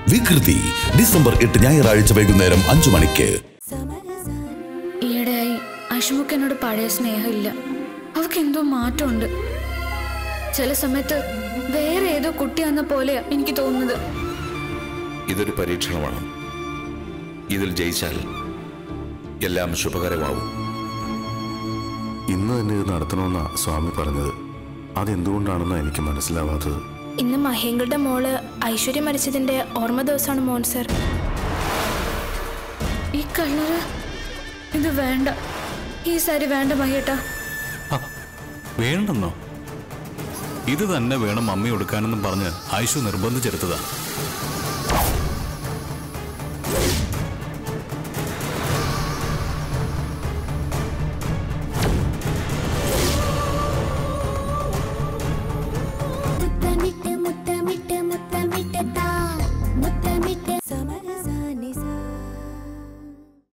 വികൃതി ഡിസംബർ 8 ഞായറാഴ്ച വൈകുന്നേരം 5 മണിക്ക്. ഈയിടെയായി അശ്മുക്ക് എന്നോട് പഴയ സ്നേഹമില്ല. അവൾക്ക് എന്തോ മാറ്റമുണ്ട്. ചില സമയത്ത് വേറെ ഏതോ കുട്ടിയാന്ന പോലെയാ എനിക്ക് തോന്നുന്നത്. ഇതൊരു പരീക്ഷണമാണ്. ഇതിൽ ജയിച്ചാൽ എല്ലാം ശുഭകരമാവും. ഇന്ന് തന്നെ ഇത് നടത്തണമെന്നാ സ്വാമി പറഞ്ഞത്. അതെന്തുകൊണ്ടാണെന്ന് എനിക്ക് മനസ്സിലാവാത്തത്. ഇന്ന് മഹേന്ദ്രയുടെ മോള് ഐശ്വര്യ മരിച്ചതിന്റെ ഓർമ്മ ദിവസമാണ് മോൻ സർ. ഈ കളറ് ഇത് വേണ്ട. ഈ സാരി വേണ്ട മഹേട്ടാ. വേണ്ടെന്നോ? ഇത് തന്നെ വേണം മമ്മി കൊടുക്കാനെന്നും പറഞ്ഞ് ഐശു നിർബന്ധിച്ചെടുത്തതാ.